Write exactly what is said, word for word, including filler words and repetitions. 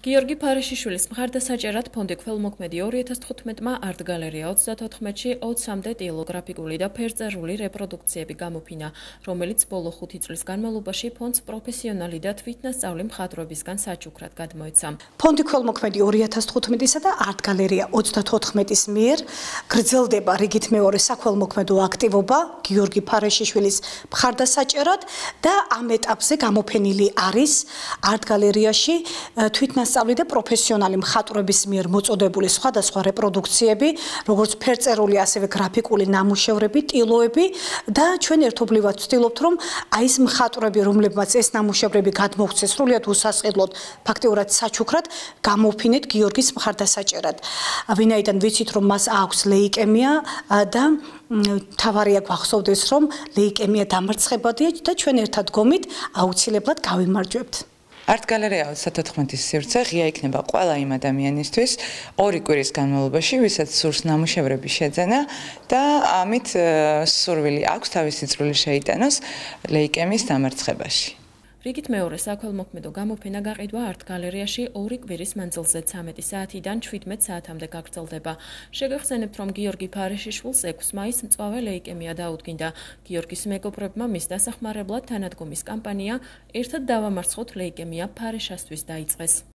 გიორგი ფარეშიშვილის მხარდასაჭერად ფონდი ქველმოქმედი ორი ათას თხუთმეტმა არტ გალერეა ოცდათოთხმეტში ოცამდე ტილოგრაფიკული და ფერწერული რეპროდუქციები გამოფინა, რომელიც ბოლო ხუთი წლის განმავლობაში ფონდს პროფესიონალი და თვითნასწავლი მხატვრებისგან საჩუქრად გადმოეცა. ფონდი ქველმოქმედი ორი ათას თხუთმეტისა და არტ გალერეა ოცდათოთხმეტის მიერ გრძელდება რიგით მეორე საქველმოქმედო აქტივობა გიორგი ფარეშიშვილის მხარდასაჭერად და ამ ეტაპზე გამოფენილი არის არტ გალერეაში თვითნასწავლი და პროფესიონალი მხატვრების მიერ მოწოდებული სხვადასხვა რეპროდუქციები, როგორც ფერწერული, ასევე გრაფიკული ნამუშევრები, ტილოები და ჩვენ ერთობლივად ვცდილობთ, რომ აი ეს მხატვრები, რომლებმაც ეს ნამუშევრები გადმოგვცეს სრულიად უსასყიდლოდ, ფაქტიურად საჩუქრად, გამოფინეთ გიორგის მხარდასაჭერად. ვინაიდან ვიცით, რომ მას აქვს ლეიკემია და თავარია გვახსოვდეს, რომ ლეიკემია დამარცხებადია და ჩვენ ერთად გომით აუცილებლად გავიმარჯვებთ. არტ გალერეა ოცდათოთხმეტის სივრცე ღია იქნება ყველა იმ ადამიანისთვის ორი კვირის განმავლობაში, ვისაც სურს ნამუშევრების შეძენა და ამით სურვილი აქვს თავისი წვლილი შეიტანოს ლეიკემიის დამარცხებაში. რიგით მეორე საქველმოქმედო გამოფენა გაყიდვა არტ გალერეაში ორი კვირის მანძილზე ცამეტი საათიდან შვიდმეტ საათამდე გაგრძელდება. შეგახსენებთ, რომ გიორგი ფარეშიშვილს ექვსი მაისს მწვავე ლეიკემია დაუდგინდა. გიორგის მეგობრებმა მის დასახმარებლად თანადგომის კამპანია „ერთად დავამარცხოთ ლეიკემია ფარეშასთვის“ დაიწყეს.